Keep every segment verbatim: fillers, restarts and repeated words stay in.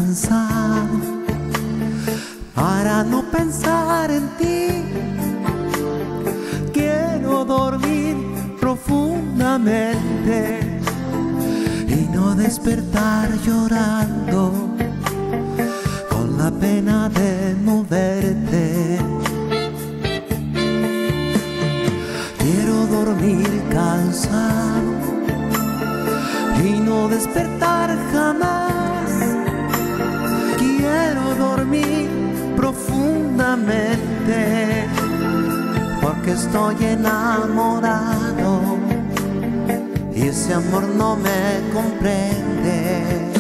cansado para no pensar en ti. Quiero dormir profundamente y no despertar llorando con la pena de no verte. Quiero dormir cansado y no despertar jamás. Quiero dormir profundamente porque estoy enamorado y ese amor no me comprende.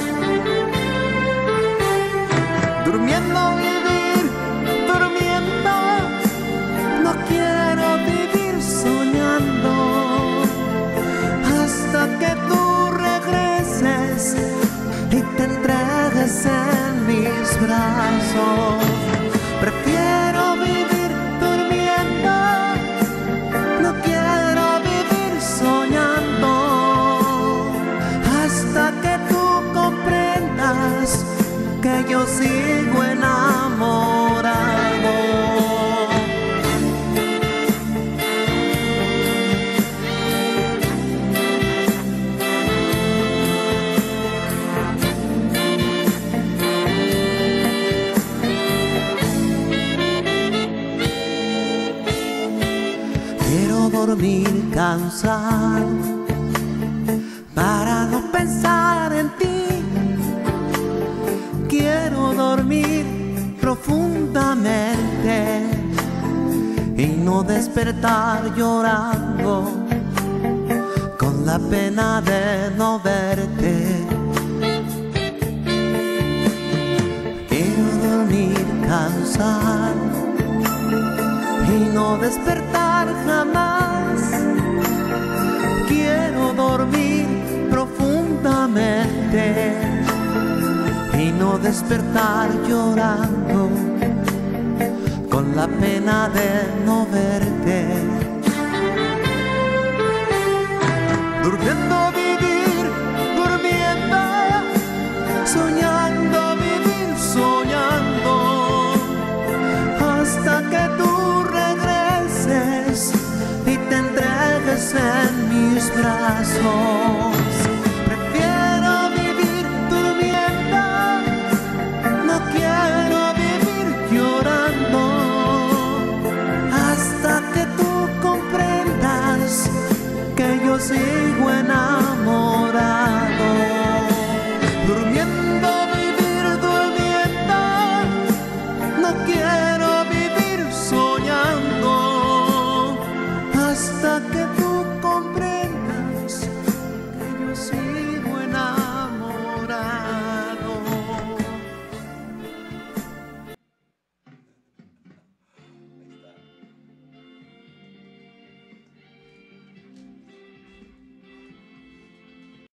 Durmiendo vivir, durmiendo, no quiero vivir soñando hasta que tú regreses y te entregues en mis brazos. Prefiero vivir durmiendo, no quiero vivir soñando hasta que tú comprendas que yo sigo enamorado. Quiero dormir cansado para no pensar en ti. Quiero dormir profundamente y no despertar llorando con la pena de no verte. Quiero dormir cansado y no despertar jamás. Quiero dormir profundamente y no despertar llorando con la pena de no verte. Durmiendo vivir, durmiendo, soñando vivir, soñando hasta que tú regreses y te entregues en mis brazos. Prefiero vivir durmiendo, no quiero vivir llorando hasta que tú comprendas que yo sigo enamorado.